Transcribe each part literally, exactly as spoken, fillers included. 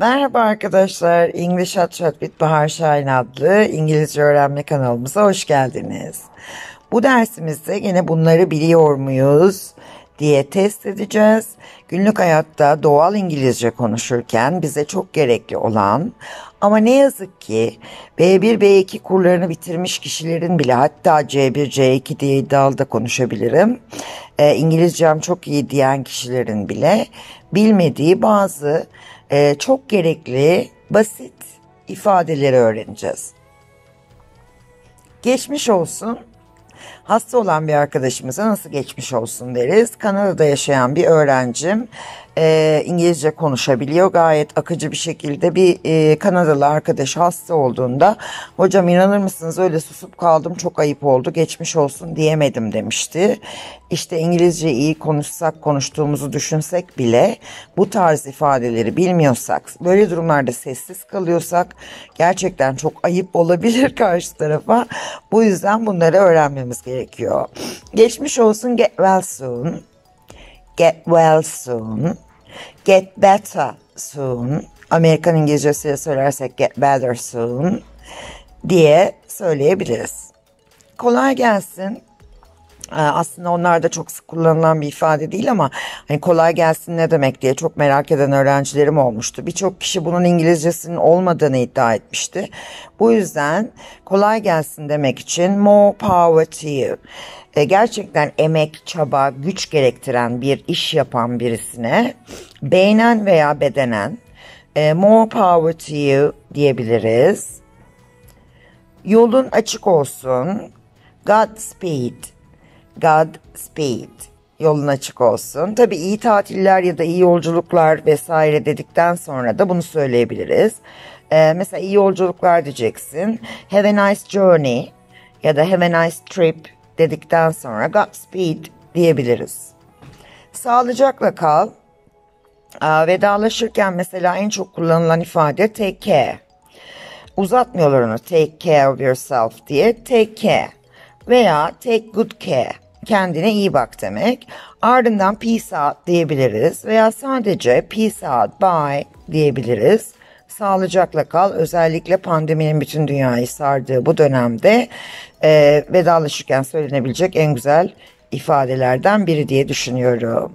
Merhaba arkadaşlar, English Hot Shot with Bahar Şahin adlı İngilizce öğrenme kanalımıza hoş geldiniz. Bu dersimizde yine bunları biliyor muyuz diye test edeceğiz. Günlük hayatta doğal İngilizce konuşurken bize çok gerekli olan ama ne yazık ki B bir B iki kurlarını bitirmiş kişilerin bile, hatta C bir C iki diye iddialı da konuşabilirim, e, İngilizcem çok iyi diyen kişilerin bile bilmediği bazı e, çok gerekli basit ifadeleri öğreneceğiz. Geçmiş olsun. Hasta olan bir arkadaşımıza nasıl geçmiş olsun deriz. Kanada'da yaşayan bir öğrencim e, İngilizce konuşabiliyor. Gayet akıcı bir şekilde bir e, Kanadalı arkadaş hasta olduğunda hocam inanır mısınız öyle susup kaldım, çok ayıp oldu, geçmiş olsun diyemedim demişti. İşte İngilizce iyi konuşsak, konuştuğumuzu düşünsek bile bu tarz ifadeleri bilmiyorsak, böyle durumlarda sessiz kalıyorsak gerçekten çok ayıp olabilir karşı tarafa. Bu yüzden bunları öğrenmemiz gerekiyor. Geçmiş olsun, get well soon, get well soon, get better soon, Amerikan İngilizcesiyle söylersek get better soon diye söyleyebiliriz. Kolay gelsin. Aslında onlar da çok sık kullanılan bir ifade değil ama hani kolay gelsin ne demek diye çok merak eden öğrencilerim olmuştu. Birçok kişi bunun İngilizcesinin olmadığını iddia etmişti. Bu yüzden kolay gelsin demek için more power to you. E, gerçekten emek, çaba, güç gerektiren bir iş yapan birisine beynen veya bedenen e, more power to you diyebiliriz. Yolun açık olsun. Godspeed. Godspeed. Yolun açık olsun. Tabii iyi tatiller ya da iyi yolculuklar vesaire dedikten sonra da bunu söyleyebiliriz. Ee, mesela iyi yolculuklar diyeceksin. Have a nice journey ya da have a nice trip dedikten sonra Godspeed diyebiliriz. Sağlıcakla kal. Aa, vedalaşırken mesela en çok kullanılan ifade take care. Uzatmıyorlar onu, take care of yourself diye, take care veya take good care, kendine iyi bak demek. Ardından peace out diyebiliriz veya sadece peace out, bye diyebiliriz. Sağlıcakla kal, özellikle pandeminin bütün dünyayı sardığı bu dönemde e, vedalaşırken söylenebilecek en güzel ifadelerden biri diye düşünüyorum.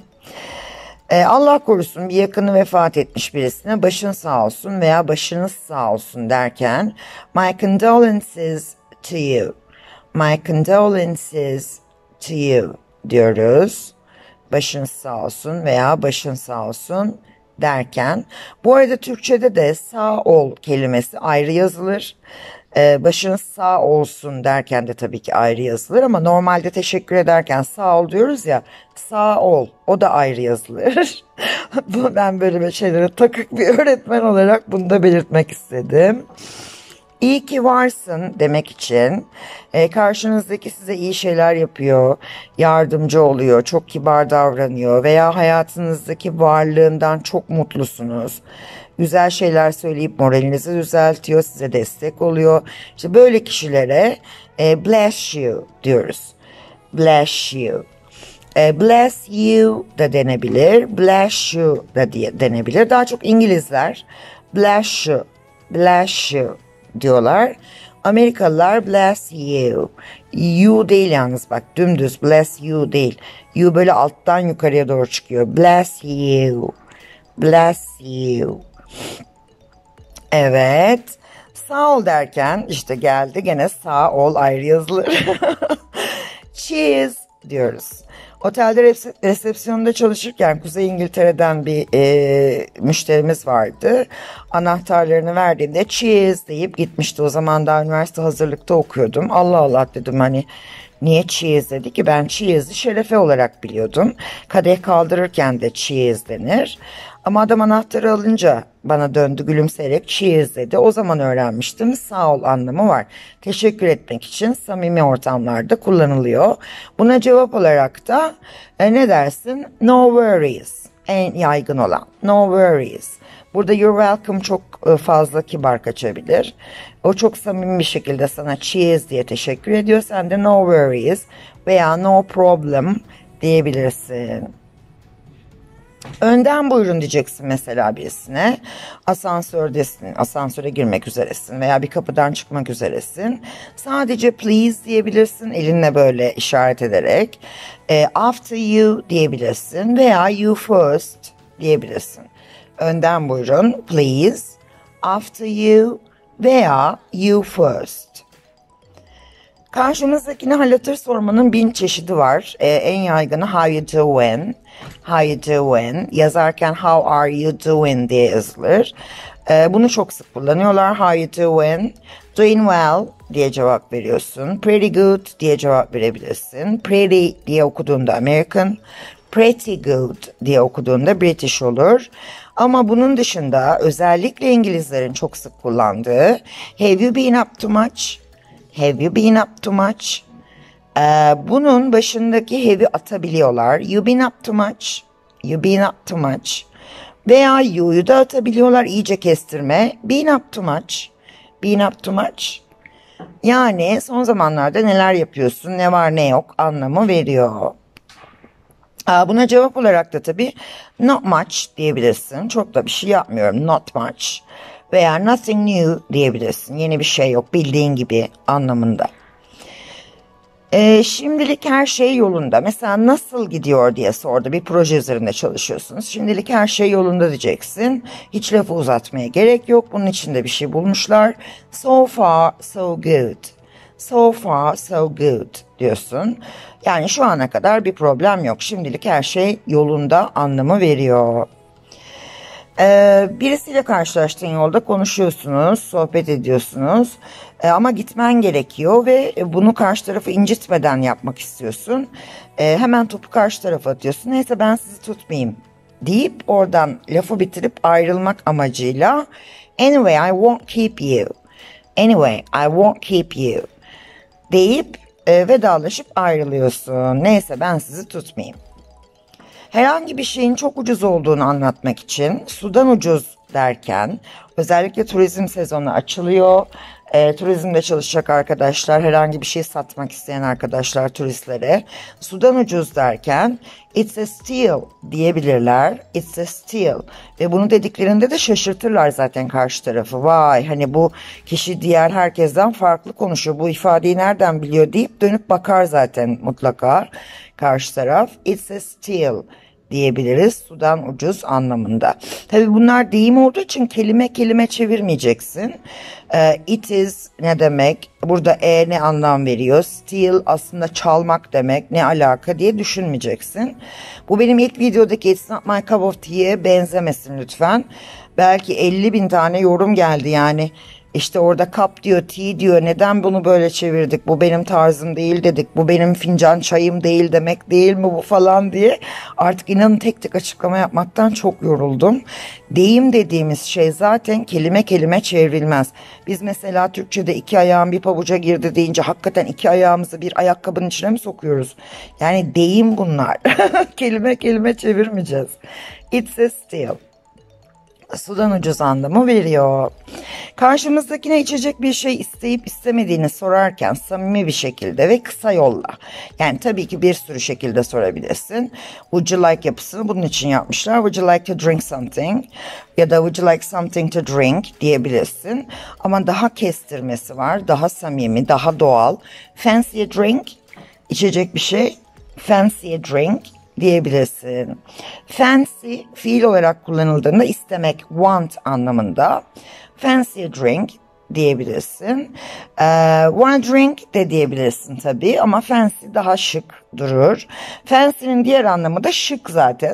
Ee, Allah korusun bir yakını vefat etmiş birisine başın sağ olsun veya başınız sağ olsun derken my condolences to you, my condolences to you diyoruz. Başın sağ olsun veya başın sağ olsun derken, bu arada Türkçe'de de sağ ol kelimesi ayrı yazılır. Ee, başınız sağ olsun derken de tabii ki ayrı yazılır ama normalde teşekkür ederken sağ ol diyoruz ya, sağ ol o da ayrı yazılır. Ben böyle bir şeylere takık bir öğretmen olarak bunu da belirtmek istedim. İyi ki varsın demek için e, karşınızdaki size iyi şeyler yapıyor, yardımcı oluyor, çok kibar davranıyor veya hayatınızdaki varlığından çok mutlusunuz. Güzel şeyler söyleyip moralinizi düzeltiyor, size destek oluyor. İşte böyle kişilere e, bless you diyoruz. Bless you. E, bless you da denebilir, bless you da diye denebilir. Daha çok İngilizler bless you, bless you diyorlar. Amerikalılar bless you. You değil yalnız, bak dümdüz bless you değil. You böyle alttan yukarıya doğru çıkıyor. Bless you. Bless you. Evet. Sağ ol derken işte geldi gene sağ ol ayrı yazılır. Cheers diyoruz. Otelde resepsiyonda çalışırken Kuzey İngiltere'den bir e, müşterimiz vardı. Anahtarlarını verdiğinde cheers deyip gitmişti. O zaman daha üniversite hazırlıkta okuyordum. Allah Allah dedim, hani niye cheers dedi ki, ben cheers'i şerefe olarak biliyordum. Kadeh kaldırırken de cheers denir. Ama adam anahtarı alınca bana döndü gülümseyerek cheers dedi. O zaman öğrenmiştim, sağ ol anlamı var. Teşekkür etmek için samimi ortamlarda kullanılıyor. Buna cevap olarak da e, ne dersin? No worries. En yaygın olan no worries. Burada you're welcome çok fazla kibar kaçabilir. O çok samimi bir şekilde sana cheers diye teşekkür ediyor. Sen de no worries veya no problem diyebilirsin. Önden buyurun diyeceksin mesela birisine. Asansördesin, asansöre girmek üzeresin veya bir kapıdan çıkmak üzeresin. Sadece please diyebilirsin elinle böyle işaret ederek. E, after you diyebilirsin veya you first diyebilirsin. Önden buyurun, please, after you veya you first. Karşımızdakine hal hatır sormanın bin çeşidi var. Ee, en yaygını how you doing, how you doing. Yazarken how are you doing diye yazılır. Ee, bunu çok sık kullanıyorlar. How you doing? Doing well diye cevap veriyorsun. Pretty good diye cevap verebilirsin. Pretty diye okuduğunda American, pretty good diye okuduğunda British olur. Ama bunun dışında özellikle İngilizlerin çok sık kullandığı have you been up to much? Have you been up to much? Ee, bunun başındaki have'i atabiliyorlar. You been up to much? You been up to much? Veya you'yu da atabiliyorlar iyice kestirme. Been up to much? Been up to much? Yani son zamanlarda neler yapıyorsun, ne var ne yok anlamı veriyor. Buna cevap olarak da tabii not much diyebilirsin. Çok da bir şey yapmıyorum. Not much. Veya nothing new diyebilirsin. Yeni bir şey yok bildiğin gibi anlamında. Ee, şimdilik her şey yolunda. Mesela nasıl gidiyor diye sordu. Bir proje üzerinde çalışıyorsunuz. Şimdilik her şey yolunda diyeceksin. Hiç lafı uzatmaya gerek yok. Bunun içinde bir şey bulmuşlar. So far so good. So far so good diyorsun. Yani şu ana kadar bir problem yok. Şimdilik her şey yolunda anlamı veriyor. Ee, birisiyle karşılaştığın yolda konuşuyorsunuz, sohbet ediyorsunuz ee, ama gitmen gerekiyor ve bunu karşı tarafı incitmeden yapmak istiyorsun. Ee, hemen topu karşı tarafa atıyorsun. Neyse ben sizi tutmayayım deyip oradan lafı bitirip ayrılmak amacıyla anyway I won't keep you. Anyway I won't keep you deyip e, vedalaşıp ayrılıyorsun. Neyse ben sizi tutmayayım. Herhangi bir şeyin çok ucuz olduğunu anlatmak için sudan ucuz derken özellikle turizm sezonu açılıyor. E, turizmde çalışacak arkadaşlar, herhangi bir şey satmak isteyen arkadaşlar turistlere sudan ucuz derken it's a steal diyebilirler. It's a steal ve bunu dediklerinde de şaşırtırlar zaten karşı tarafı. Vay hani bu kişi diğer herkesten farklı konuşuyor. Bu ifadeyi nereden biliyor deyip dönüp bakar zaten mutlaka karşı taraf. It's a steal diyebiliriz sudan ucuz anlamında. Tabii bunlar deyim olduğu için kelime kelime çevirmeyeceksin. Ee, it is ne demek? Burada e ne anlam veriyor? Steal aslında çalmak demek. Ne alaka diye düşünmeyeceksin. Bu benim ilk videodaki It's Not My Cup of Tea'ye benzemesin lütfen. Belki elli bin tane yorum geldi yani. İşte orada cup diyor, tea diyor. Neden bunu böyle çevirdik? Bu benim tarzım değil dedik. Bu benim fincan çayım değil demek değil mi bu falan diye. Artık inanın tek tek açıklama yapmaktan çok yoruldum. Deyim dediğimiz şey zaten kelime kelime çevrilmez. Biz mesela Türkçe'de iki ayağım bir pabuca girdi deyince hakikaten iki ayağımızı bir ayakkabının içine mi sokuyoruz? Yani deyim bunlar. Kelime kelime çevirmeyeceğiz. It's a steal. Sudan ucuz anlamı veriyor. Karşımızdakine içecek bir şey isteyip istemediğini sorarken samimi bir şekilde ve kısa yolla. Yani tabii ki bir sürü şekilde sorabilirsin. Would you like yapısını bunun için yapmışlar. Would you like to drink something? Ya da would you like something to drink diyebilirsin. Ama daha kestirmesi var. Daha samimi, daha doğal. Fancy a drink? İçecek bir şey. Fancy a drink diyebilirsin. Fancy fiil olarak kullanıldığında istemek, want anlamında. Fancy a drink diyebilirsin. Ee, wanna drink de diyebilirsin tabii ama fancy daha şık durur. Fancy'nin diğer anlamı da şık zaten.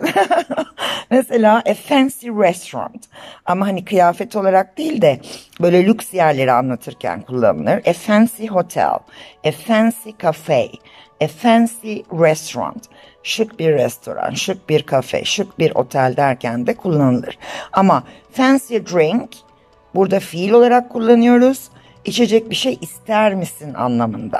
Mesela a fancy restaurant. Ama hani kıyafet olarak değil de böyle lüks yerleri anlatırken kullanılır. A fancy hotel, a fancy cafe, a fancy restaurant. Şık bir restoran, şık bir kafe, şık bir otel derken de kullanılır. Ama fancy drink burada fiil olarak kullanıyoruz. İçecek bir şey ister misin anlamında.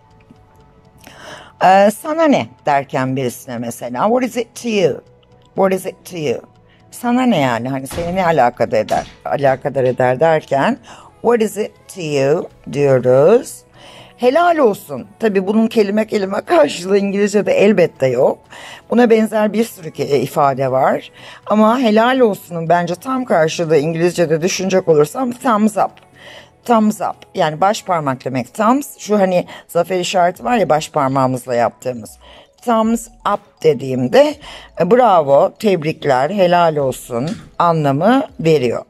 Ee, sana ne derken birisine mesela what is it to you? What is it to you? Sana ne yani hani seni ne alakadar eder? Alakadar eder derken what is it to you diyoruz. Helal olsun. Tabii bunun kelime kelime karşılığı İngilizce'de elbette yok. Buna benzer bir sürü ke- ifade var. Ama helal olsunun bence tam karşılığı İngilizce'de düşünecek olursam thumbs up. Thumbs up, yani baş parmak demek. Thumbs, şu hani zafer işareti var ya baş parmağımızla yaptığımız. Thumbs up dediğimde e, bravo, tebrikler, helal olsun anlamı veriyor.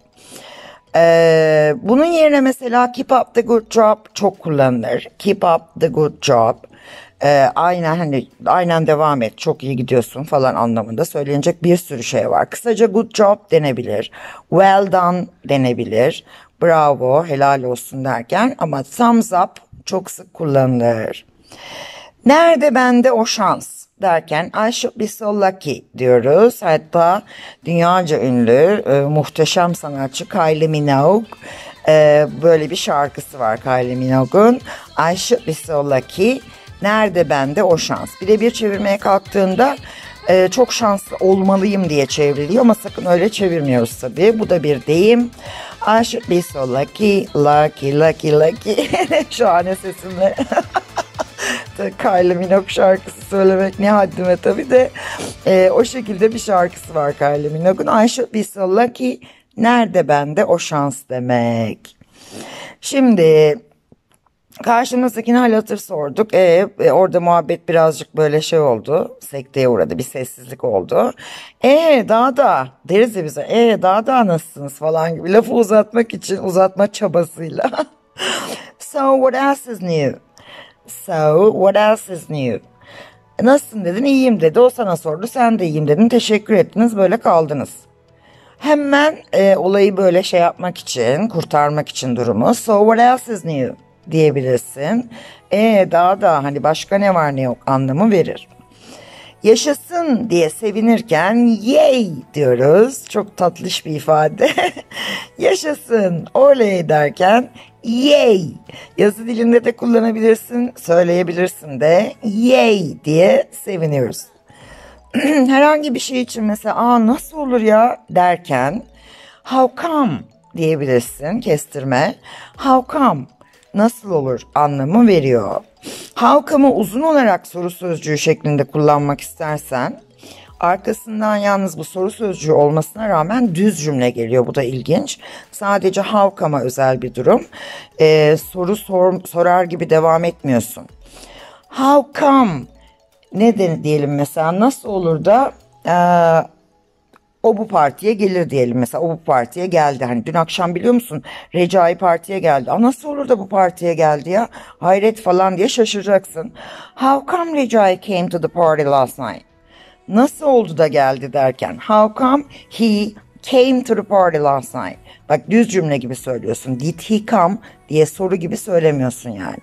Ee, bunun yerine mesela keep up the good job çok kullanılır. Keep up the good job. Ee, aynen hani aynen devam et, çok iyi gidiyorsun falan anlamında söylenecek bir sürü şey var. Kısaca good job denebilir. Well done denebilir. Bravo, helal olsun derken, ama thumbs up çok sık kullanılır. Nerede bende o şans derken I should be so lucky diyoruz. Hatta dünyaca ünlü e, muhteşem sanatçı Kylie Minogue e, böyle bir şarkısı var Kylie Minogue'un. I should be so lucky. Nerede bende o şans. Bir de bir çevirmeye kalktığında e, çok şanslı olmalıyım diye çevriliyor ama sakın öyle çevirmiyoruz tabii. Bu da bir deyim. I should be so lucky, lucky, lucky, lucky. Şahane sesimle. Kylie Minogue şarkısı söylemek ne haddime tabii de e, o şekilde bir şarkısı var Kylie Minogue'un. I should be so lucky. Nerede bende o şans demek. Şimdi karşımızdakine hal hatır sorduk. E, e, orada muhabbet birazcık böyle şey oldu. Sekteye uğradı. Bir sessizlik oldu. E daha da deriz ya bize. E daha da nasılsınız falan gibi lafı uzatmak için uzatma çabasıyla. So what else is new? So what else is new? Nasılsın dedin, iyiyim dedi. O sana sordu, sen de iyiyim dedin. Teşekkür ettiniz, böyle kaldınız. Hemen e, olayı böyle şey yapmak için, kurtarmak için durumu. So what else is new diyebilirsin. E daha da hani başka ne var ne yok anlamı verir. Yaşasın diye sevinirken yay diyoruz. Çok tatlış bir ifade. Yaşasın, oley derken yay. Yazı dilinde de kullanabilirsin, söyleyebilirsin de yay diye seviniyoruz. Herhangi bir şey için mesela aa nasıl olur ya derken how come diyebilirsin, kestirme. How come, nasıl olur anlamı veriyor. How come'ı uzun olarak soru sözcüğü şeklinde kullanmak istersen arkasından yalnız bu soru sözcüğü olmasına rağmen düz cümle geliyor. Bu da ilginç. Sadece how come'a özel bir durum. Ee, soru sor, sorar gibi devam etmiyorsun. How come ne de, diyelim mesela nasıl olur da e, o bu partiye gelir diyelim mesela, o bu partiye geldi. Hani dün akşam biliyor musun Recai partiye geldi. Aa, nasıl olur da bu partiye geldi ya, hayret falan diye şaşıracaksın. How come Recai came to the party last night? Nasıl oldu da geldi derken how come he came to the party last night? Bak düz cümle gibi söylüyorsun. Did he come diye soru gibi söylemiyorsun yani.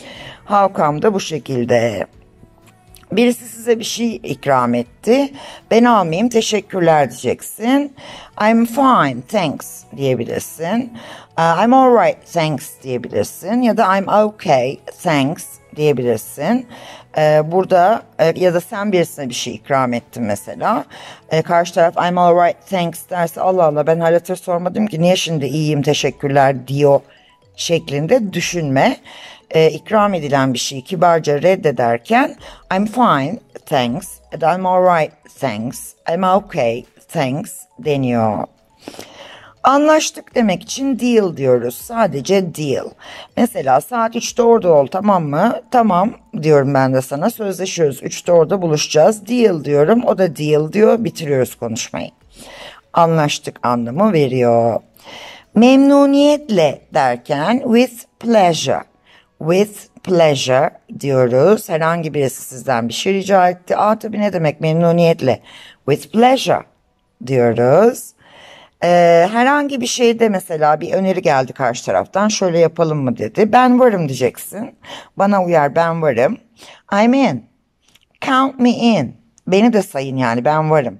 How come da bu şekilde. Birisi size bir şey ikram etti. Ben almayayım, teşekkürler diyeceksin. I'm fine, thanks diyebilirsin. Uh, I'm alright, thanks diyebilirsin. Ya da I'm okay, thanks diyebilirsin. Ee, burada e, ya da sen birisine bir şey ikram ettin mesela. Ee, karşı taraf I'm alright, thanks derse Allah Allah ben hal hatır sormadım ki niye şimdi iyiyim, teşekkürler diyor şeklinde düşünme. Ee, ikram edilen bir şeyi kibarca reddederken I'm fine, thanks, and I'm alright, thanks, I'm okay, thanks deniyor. Anlaştık demek için deal diyoruz. Sadece deal. Mesela saat üçte orada ol, tamam mı? Tamam diyorum ben de sana. Sözleşiyoruz. üçte orada buluşacağız. Deal diyorum. O da deal diyor. Bitiriyoruz konuşmayı. Anlaştık anlamı veriyor. Memnuniyetle derken with pleasure. With pleasure diyoruz. Herhangi birisi sizden bir şey rica etti. Aa tabii ne demek memnuniyetle. With pleasure diyoruz. Ee, herhangi bir şeyde mesela bir öneri geldi karşı taraftan, şöyle yapalım mı dedi. Ben varım diyeceksin. Bana uyar, ben varım. I'm in. Count me in. Beni de sayın yani, ben varım.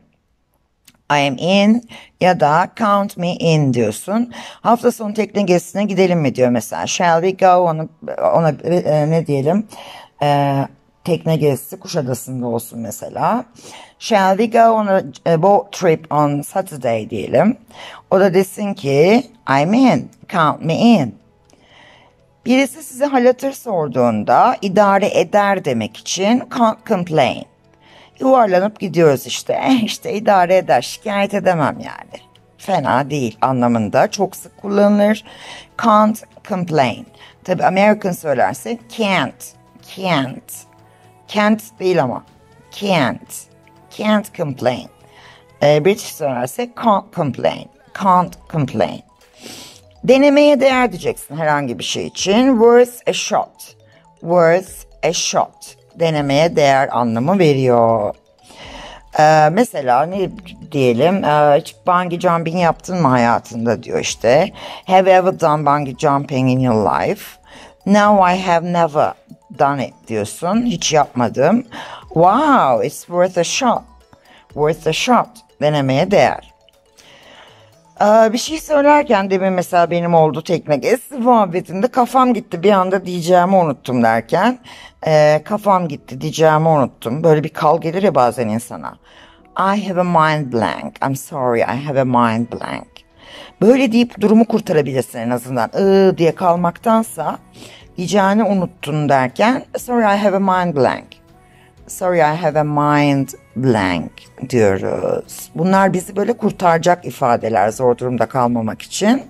I am in ya da count me in diyorsun. Hafta sonu tekne gezisine gidelim mi diyor mesela. Shall we go ona, ona e, ne diyelim? E, tekne gezisi Kuşadası'nda olsun mesela. Shall we go on a, a boat trip on Saturday diyelim. O da desin ki I'm in, count me in. Birisi size hal hatır sorduğunda idare eder demek için can't complain. Yuvarlanıp gidiyoruz işte. Eh işte idare eder, şikayet edemem yani. Fena değil anlamında çok sık kullanılır. Can't complain. Tabi American söylerse can't, can't. Can't değil ama can't, can't complain. Ee, British söylerse can't complain, can't complain. Denemeye değer diyeceksin herhangi bir şey için. Worth a shot, worth a shot. Denemeye değer anlamı veriyor. Ee, mesela ne diyelim, ee, hiç bungee jumping yaptın mı hayatında diyor işte. Have you ever done bungee jumping in your life? No, I have never done it diyorsun. Hiç yapmadım. Wow, it's worth a shot. Worth a shot. Denemeye değer. Ee, bir şey söylerken demin mesela benim oldu tekne gezisi muhabbetinde kafam gitti, bir anda diyeceğimi unuttum derken e, kafam gitti diyeceğimi unuttum. Böyle bir kal gelir ya bazen insana. I have a mind blank. I'm sorry, I have a mind blank. Böyle deyip durumu kurtarabilirsin en azından. Iı diye kalmaktansa diyeceğini unuttun derken sorry, I have a mind blank. Sorry, I have a mind blank diyoruz. Bunlar bizi böyle kurtaracak ifadeler zor durumda kalmamak için.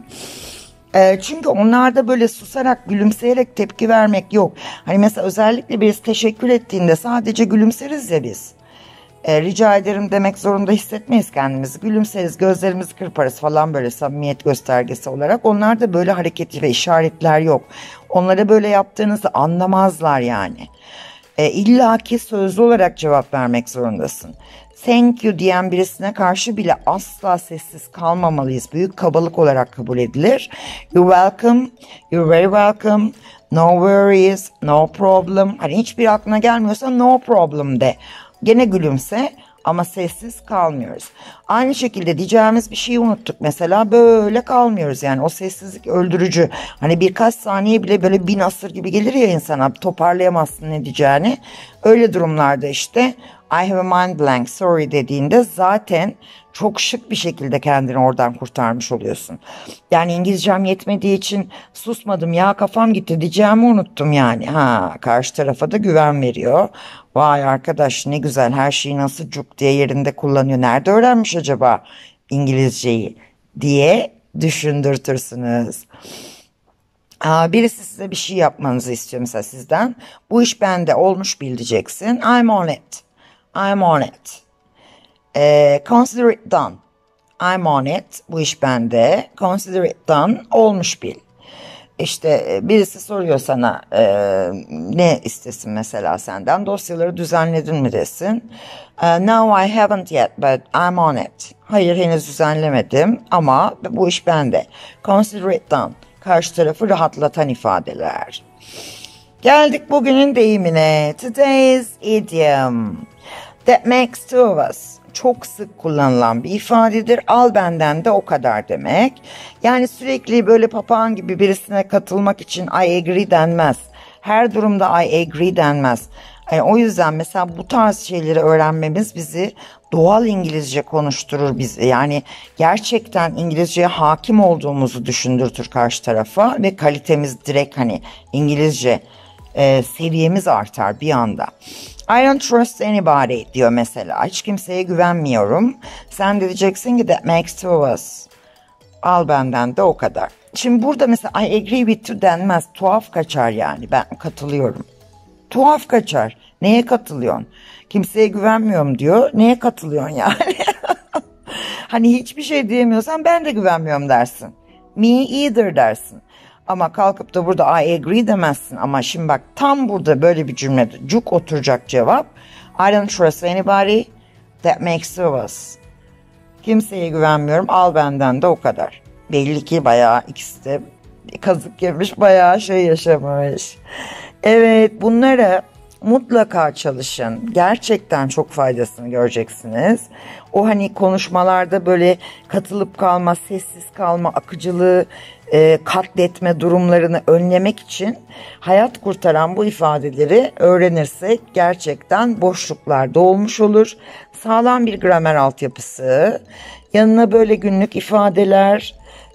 E, çünkü onlarda böyle susarak, gülümseyerek tepki vermek yok. Hani mesela özellikle birisi teşekkür ettiğinde sadece gülümseriz ya biz. E, rica ederim demek zorunda hissetmeyiz kendimizi. Gülümseriz, gözlerimizi kırparız falan böyle samimiyet göstergesi olarak. Onlarda böyle hareketli ve işaretler yok. Onlara böyle yaptığınızı anlamazlar yani. E, İlla ki sözlü olarak cevap vermek zorundasın. Thank you diyen birisine karşı bile asla sessiz kalmamalıyız. Büyük kabalık olarak kabul edilir. You're welcome, you're very welcome, no worries, no problem. Hani hiçbir aklına gelmiyorsa no problem de. Gene gülümse ama sessiz kalmıyoruz. Aynı şekilde diyeceğimiz bir şeyi unuttuk mesela, böyle kalmıyoruz yani, o sessizlik öldürücü. Hani birkaç saniye bile böyle bin asır gibi gelir ya insana, toparlayamazsın ne diyeceğini. Öyle durumlarda işte I have a mind blank, sorry dediğinde zaten çok şık bir şekilde kendini oradan kurtarmış oluyorsun. Yani İngilizcem yetmediği için susmadım ya, kafam gitti diyeceğimi unuttum yani. Ha, karşı tarafa da güven veriyor. Vay arkadaş ne güzel, her şeyi nasıl cuk diye yerinde kullanıyor. Nerede öğrenmiş acaba İngilizceyi diye düşündürtürsünüz. Aa, birisi size bir şey yapmanızı istiyor mesela sizden. Bu iş bende, olmuş bil diyeceksin. I'm on it. I'm on it. Ee, consider it done. I'm on it. Bu iş bende. Consider it done. Olmuş bil. İşte birisi soruyor sana e, ne istesin mesela senden, dosyaları düzenledin mi desin. E, no, I haven't yet but I'm on it. Hayır henüz düzenlemedim ama bu iş bende. Consider it done. Karşı tarafı rahatlatan ifadeler. Geldik bugünün deyimine. Today's idiom. That makes two of us. Çok sık kullanılan bir ifadedir. Al benden de o kadar demek. Yani sürekli böyle papağan gibi birisine katılmak için I agree denmez. Her durumda I agree denmez. Yani o yüzden mesela bu tarz şeyleri öğrenmemiz bizi doğal İngilizce konuşturur bizi. Yani gerçekten İngilizceye hakim olduğumuzu düşündürtür karşı tarafa ve kalitemiz direkt hani İngilizce e, seviyemiz artar bir anda. I don't trust anybody diyor mesela. Hiç kimseye güvenmiyorum. Sen de diyeceksin ki that makes two of us. Al benden de o kadar. Şimdi burada mesela I agree with you denmez. Tuhaf kaçar yani. Ben katılıyorum. Tuhaf kaçar. Neye katılıyorsun? Kimseye güvenmiyorum diyor. Neye katılıyorsun yani? Hani hiçbir şey diyemiyorsan ben de güvenmiyorum dersin. Me either dersin. Ama kalkıp da burada I agree demezsin. Ama şimdi bak tam burada böyle bir cümlede cuk oturacak cevap. I don't trust anybody. That makes two of us. Kimseye güvenmiyorum. Al benden de o kadar. Belli ki bayağı ikisi de kazık yemiş, bayağı şey yaşamış. Evet, bunları mutlaka çalışın. Gerçekten çok faydasını göreceksiniz. O hani konuşmalarda böyle katılıp kalma, sessiz kalma, akıcılığı e, katletme durumlarını önlemek için hayat kurtaran bu ifadeleri öğrenirsek gerçekten boşluklar dolmuş olur. Sağlam bir gramer altyapısı, yanına böyle günlük ifadeler,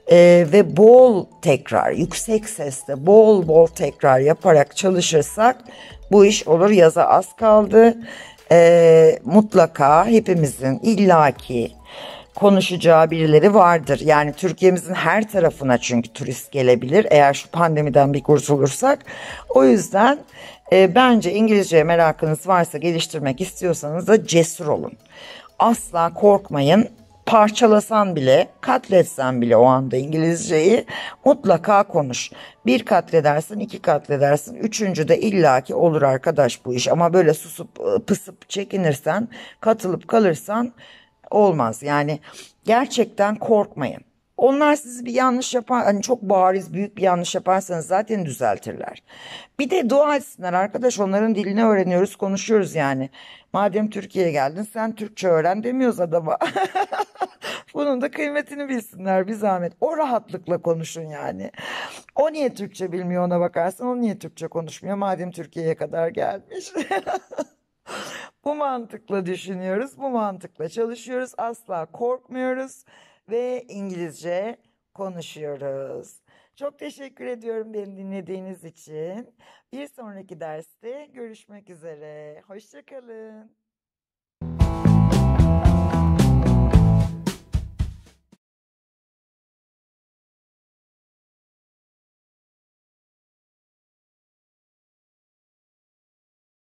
Ee, ve bol tekrar, yüksek sesle bol bol tekrar yaparak çalışırsak bu iş olur. Yaza az kaldı. Ee, mutlaka hepimizin illaki konuşacağı birileri vardır. Yani Türkiye'mizin her tarafına çünkü turist gelebilir eğer şu pandemiden bir kurtulursak. O yüzden e, bence İngilizceye merakınız varsa, geliştirmek istiyorsanız da cesur olun. Asla korkmayın. Parçalasan bile, katletsen bile o anda İngilizceyi mutlaka konuş. Bir katledersin, iki katledersin, üçüncü de illaki olur arkadaş bu iş. Ama böyle susup ı, pısıp çekinirsen, katılıp kalırsan olmaz. Yani gerçekten korkmayın. Onlar sizi bir yanlış yapar, hani çok bariz büyük bir yanlış yaparsanız zaten düzeltirler. Bir de dua etsinler arkadaş, onların dilini öğreniyoruz, konuşuyoruz yani. Madem Türkiye'ye geldin sen Türkçe öğren demiyoruz adama. Bunun da kıymetini bilsinler bir zahmet. O rahatlıkla konuşun yani. O niye Türkçe bilmiyor ona bakarsan, o niye Türkçe konuşmuyor madem Türkiye'ye kadar gelmiş. Bu mantıkla düşünüyoruz, bu mantıkla çalışıyoruz, asla korkmuyoruz ve İngilizce konuşuyoruz. Çok teşekkür ediyorum beni dinlediğiniz için. Bir sonraki derste görüşmek üzere. Hoşça kalın.